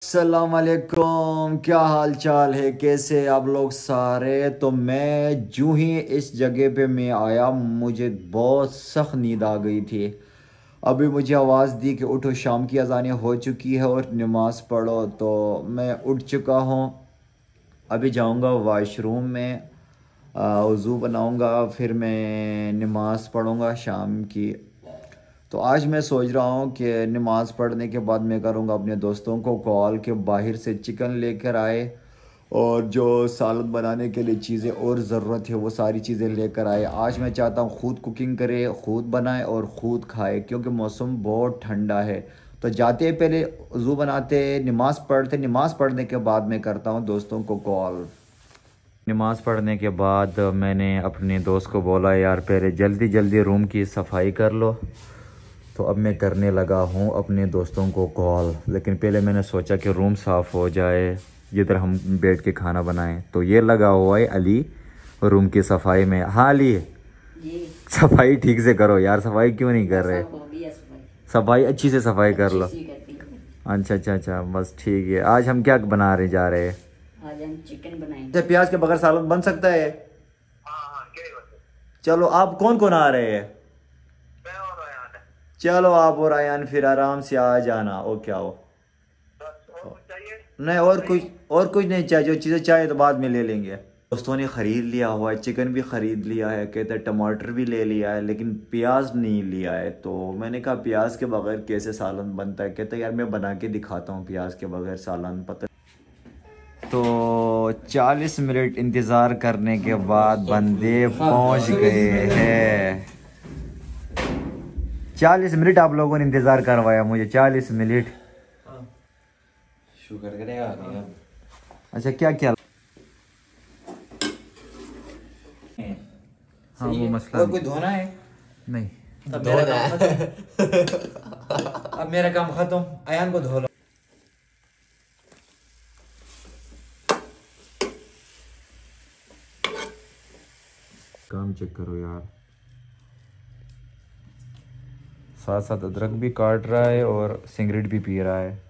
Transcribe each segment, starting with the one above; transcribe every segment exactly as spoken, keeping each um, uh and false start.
अस्सलाम वालेकुम, क्या हाल चाल है, कैसे आप लोग सारे। तो मैं जूं ही इस जगह पे मैं आया, मुझे बहुत सख्त नींद आ गई थी। अभी मुझे आवाज़ दी कि उठो, शाम की अज़ानें हो चुकी है और नमाज़ पढ़ो। तो मैं उठ चुका हूँ। अभी जाऊँगा वाशरूम में, वज़ू बनाऊँगा, फिर मैं नमाज़ पढ़ूँगा शाम की। तो आज मैं सोच रहा हूँ कि नमाज़ पढ़ने के बाद मैं करूँगा अपने दोस्तों को कॉल के बाहर से चिकन लेकर आए और जो सालन बनाने के लिए चीज़ें और ज़रूरत है वो सारी चीज़ें लेकर आए। आज मैं चाहता हूँ ख़ुद कुकिंग करे, ख़ुद बनाए और ख़ुद खाए, क्योंकि मौसम बहुत ठंडा है। तो जाते हैं पहले वज़ू बनाते, नमाज़ पढ़ते, नमाज़ पढ़ने के बाद मैं करता हूँ दोस्तों को कॉल। नमाज़ पढ़ने के बाद मैंने अपने दोस्त को बोला, यार पहले जल्दी जल्दी रूम की सफाई कर लो। तो अब मैं करने लगा हूँ अपने दोस्तों को कॉल, लेकिन पहले मैंने सोचा कि रूम साफ़ हो जाए जिधर हम बैठ के खाना बनाएं। तो ये लगा हुआ है अली रूम की सफाई में। हाँ अली, सफाई ठीक से करो यार, सफाई क्यों नहीं कर रहे? सफाई अच्छी से सफाई कर लो। अच्छा अच्छा अच्छा, बस ठीक है। आज हम क्या बना रहे जा रहे हैं? आज हम चिकन बनाएंगे। प्याज के बगैर सालन बन सकता है? चलो, आप कौन कौन आ रहे हैं? चलो आप और आयान फिर आराम से आ जाना। और क्या हो? नहीं, और कुछ और कुछ नहीं चाहिए। जो चीज़ें चाहिए तो बाद में ले लेंगे। दोस्तों ने ख़रीद लिया हुआ है, चिकन भी ख़रीद लिया है, कहते टमाटर भी ले लिया है, लेकिन प्याज नहीं लिया है। तो मैंने कहा प्याज के बगैर कैसे सालन बनता है? कहते यार मैं बना के दिखाता हूँ प्याज के बगैर सालन। पता तो चालीस मिनट इंतज़ार करने के बाद बंदे पहुँच गए हैं। चालीस मिनट आप लोगों ने इंतज़ार करवाया मुझे, चालीस मिनट। शुक्र करेगा। अच्छा क्या क्या? हाँ वो मसला और कोई धोना है नहीं। अब मेरा काम अब मेरा काम खत्म, अयान को धो लो। काम चेक करो यार, साथ साथ अदरक भी काट रहा है और सिगरेट भी पी रहा है।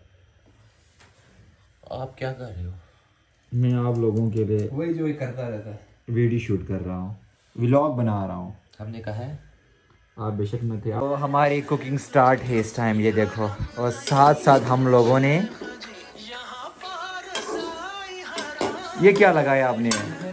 आप क्या कर रहे हो? मैं आप लोगों के लिए वही जो करता रहता है, वीडियो शूट कर रहा हूँ, व्लॉग बना रहा हूँ। हमने कहा है आप बेशक मत थे। तो हमारी कुकिंग स्टार्ट है इस टाइम, ये देखो। और साथ साथ हम लोगों ने ये क्या लगाया आपने?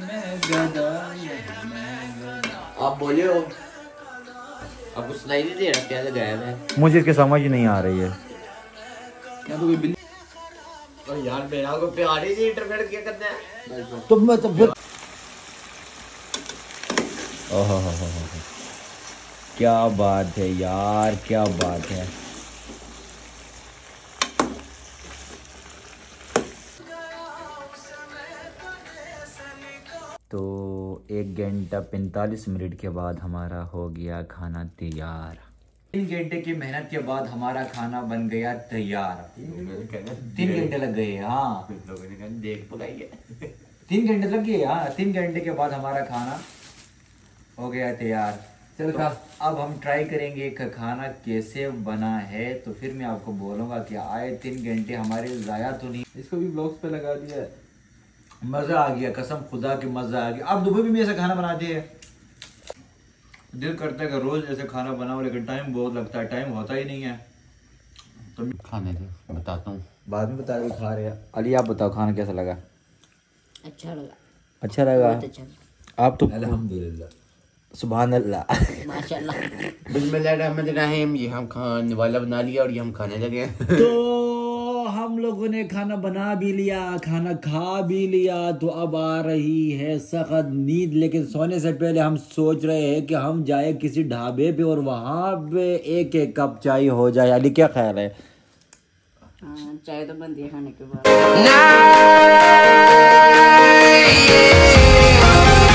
आप बोले हो, आपको सुनाई नहीं दे रहा क्या लगाया है? मुझे इसकी समझ नहीं आ रही है। या तो बिल्ली और यार मेरा को प्यार ही नहीं, इंटरफेयर क्या करना है? तो मैं तो फिर ओहो हो हो हो, क्या बात है यार, क्या बात है। तो एक घंटा पैंतालीस मिनट के बाद हमारा हो गया खाना तैयार। तीन घंटे की मेहनत के बाद हमारा खाना बन गया तैयार। तीन घंटे लग गए। हाँ देख पकाइए, तीन घंटे लग गए। हाँ तीन घंटे के बाद हमारा खाना हो गया तैयार। चल खा, अब हम ट्राई करेंगे कि खाना कैसे बना है, तो फिर मैं आपको बोलूँगा कि आए तीन घंटे हमारे ज़ाया तो नहीं। इसको भी ब्लॉग्स पे लगा दिया है। मज़ा आ गया, कसम खुदा की मज़ा आ गया। अब दुबई में ऐसा खाना बनाते हैं, दिल करता है कि रोज़ ऐसे खाना बनाओ, लेकिन टाइम बहुत लगता है, टाइम होता ही नहीं है। तो खाने दे, बताता हूँ बाद में बता, खा रहे हैं। अली आप बताओ खाना कैसा लगा? अच्छा लगा। अच्छा लगा। अच्छा। आप तो अल्हम्दुलिल्लाह, सुभान अल्लाह, माशाल्लाह। बिस्मिल्लाहिर्रहमानिर्रहीम। ये हम खाने वाला बना लिया और ये हम खाने लगे। तो हम लोगों ने खाना बना भी लिया, खाना खा भी लिया। तो अब आ रही है सख्त नींद, लेकिन सोने से पहले हम सोच रहे हैं कि हम जाए किसी ढाबे पे और वहाँ पे एक एक कप चाय हो जाए। अली क्या ख्याल है? हाँ, चाय तो बनती है खाने के बाद।